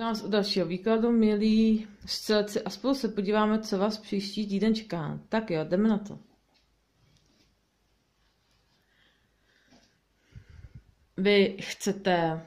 vás u dalšího výkladu, milí střelci, a spolu se podíváme, co vás příští týden čeká. Tak jo, jdeme na to. Vy chcete,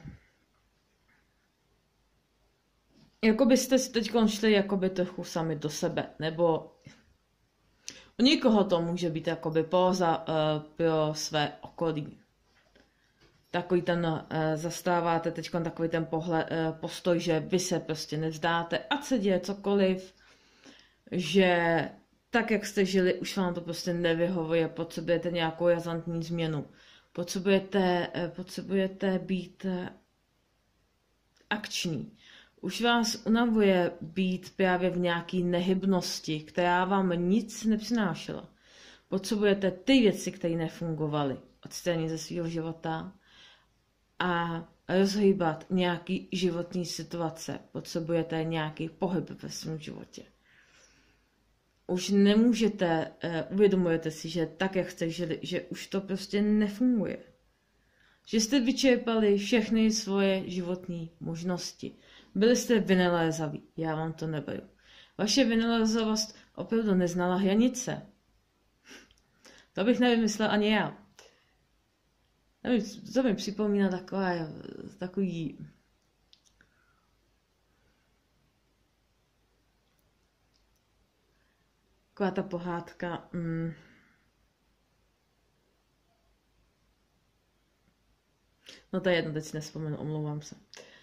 jako byste si teď šli jakoby trochu sami do sebe, nebo u někoho to může být jakoby póza pro své okolí. Takový ten, zastáváte teď takový ten postoj, že vy se prostě nevzdáte, ať se děje cokoliv, že tak, jak jste žili, už vám to prostě nevyhovuje, potřebujete nějakou razantní změnu. Potřebujete být akční. Už vás unavuje být právě v nějaký nehybnosti, která vám nic nepřinášela. Potřebujete ty věci, které nefungovaly, odstranit ze svého života a rozhýbat nějaký životní situace. Potřebujete nějaký pohyb ve svém životě. Už nemůžete, uvědomujete si, že tak, jak jste žili, že už to prostě nefunguje. Že jste vyčerpali všechny svoje životní možnosti. Byli jste vynalézaví, já vám to neberu. Vaše vynalézavost opravdu neznala hranice. To bych nevymyslel ani já. To mi připomíná takový taková ta pohádka. No to je jedno, teď si nevzpomenu, omlouvám se.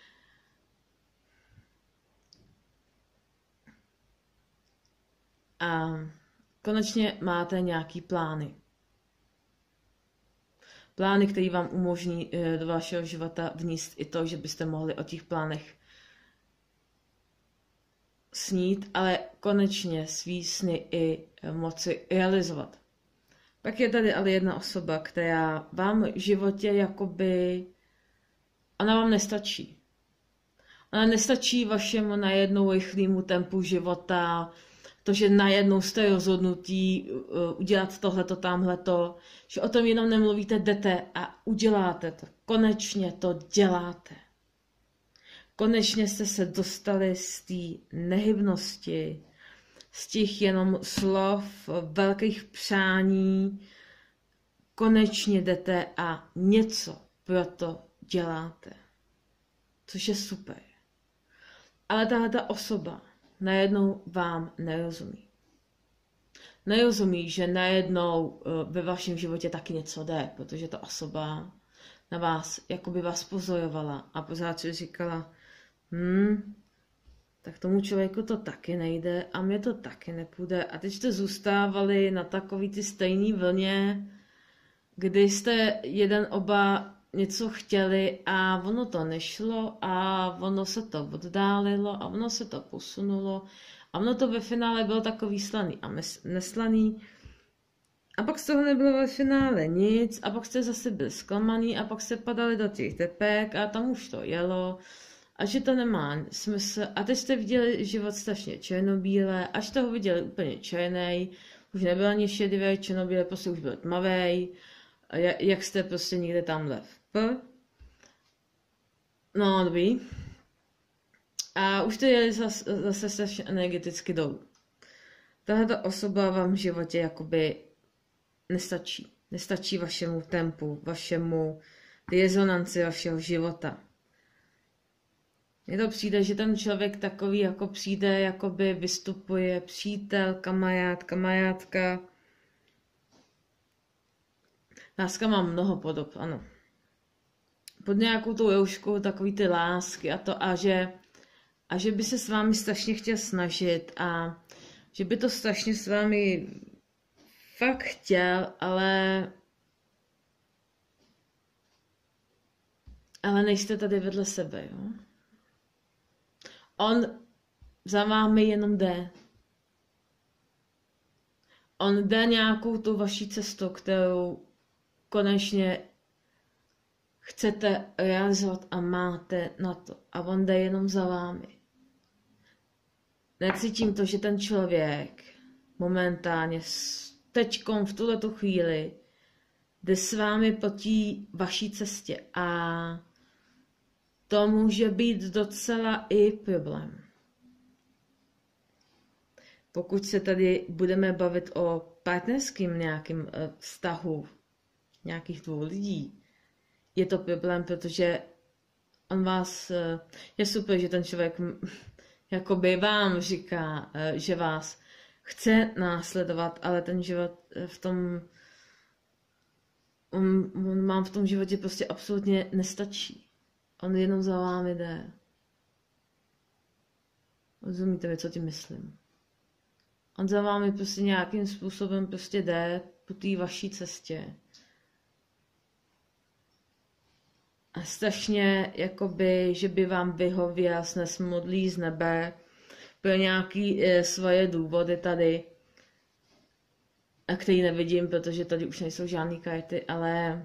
A konečně máte nějaký plány. Plány, které vám umožní do vašeho života vníst i to, že byste mohli o těch plánech snít, ale konečně svý sny i moci realizovat. Pak je tady ale jedna osoba, která vám v životě jakoby, ona vám nestačí. Ona nestačí vašemu najednou rychlému tempu života, to, že najednou jste rozhodnutí udělat tohleto, tamhleto, že o tom jenom nemluvíte, jdete a uděláte to. Konečně to děláte. Konečně jste se dostali z té nehybnosti, z těch jenom slov, velkých přání. Konečně jdete a něco pro to děláte. Což je super. Ale tahleta osoba najednou vám nerozumí. Nerozumí, že najednou ve vašem životě taky něco jde, protože ta osoba na vás, jakoby vás pozorovala a pořád si říkala, tak tomu člověku to taky nejde a mě to taky nepůjde. A teď jste zůstávali na takový ty stejný vlně, kdy jste oba něco chtěli a ono to nešlo a ono se to oddálilo a ono se to posunulo a ono to ve finále bylo takový slaný a neslaný. A pak z toho nebylo ve finále nic a pak jste zase byli zklamaný a pak jste padali do těch tepek a tam už to jelo a že to nemá smysl. A teď jste viděli život strašně černobílé, až toho viděli úplně černej, už nebyl ani šedivý, černobílé, prostě už byl tmavý, jak jste prostě někde tamhle no, dobrý. A už to jeli zase strašně energeticky dolů. Tahle osoba vám v životě jakoby nestačí. Nestačí vašemu tempu, vašemu rezonanci vašeho života. Mně to přijde, že ten člověk takový jako přijde, jakoby vystupuje přítel, kamarád, kamarádka. Láska má mnoho podob, ano. Pod nějakou tou rouškou takový ty lásky a to a že by se s vámi strašně chtěl snažit a že by to strašně s vámi fakt chtěl, ale nejste tady vedle sebe, jo. On za vámi jenom jde. On jde nějakou tu vaší cestou, kterou konečně chcete realizovat a máte na to. A on jde jenom za vámi. Necítím to, že ten člověk momentálně teďkom v tuhletu chvíli jde s vámi po té vaší cestě a to může být docela i problém. Pokud se tady budeme bavit o partnerském nějakém vztahu nějakých dvou lidí, je to problém, protože on vás, je super, že ten člověk jakoby vám říká, že vás chce následovat, ale ten život v tom, on vám v tom životě prostě absolutně nestačí. On jenom za vámi jde. Rozumíte mi, co tím myslím? On za vámi prostě nějakým způsobem prostě jde po té vaší cestě. A strašně, jakoby, že by vám vyhověl, snes modlí z nebe pro nějaký svoje důvody tady, a který nevidím, protože tady už nejsou žádný karty, ale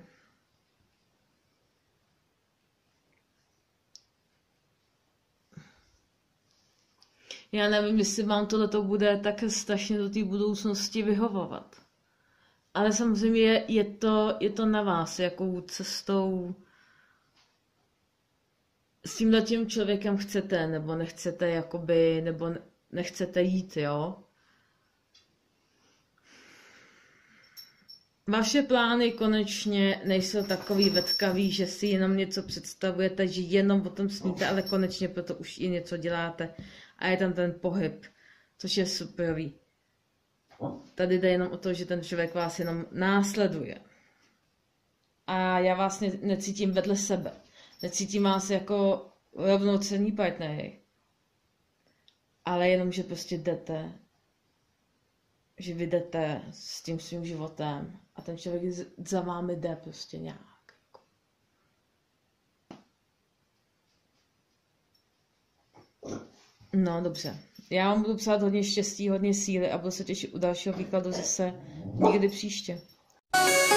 já nevím, jestli vám tohleto bude tak strašně do té budoucnosti vyhovovat. Ale samozřejmě je to na vás, jakou cestou s tímhletím člověkem chcete, nebo nechcete, jakoby, nebo nechcete jít, jo? Vaše plány konečně nejsou takový vetkavý, že si jenom něco představujete, že jenom o tom sníte, ale konečně proto už i něco děláte. A je tam ten pohyb, což je superový. Tady jde jenom o to, že ten člověk vás jenom následuje. A já vás necítím vedle sebe. Necítím vás jako rovnocenní partnery. Ale jenom, že prostě jdete. Že vy jdete s tím svým životem. A ten člověk za vámi jde prostě nějak. No, dobře. Já vám budu psát hodně štěstí, hodně síly a budu se těšit u dalšího výkladu zase někdy příště.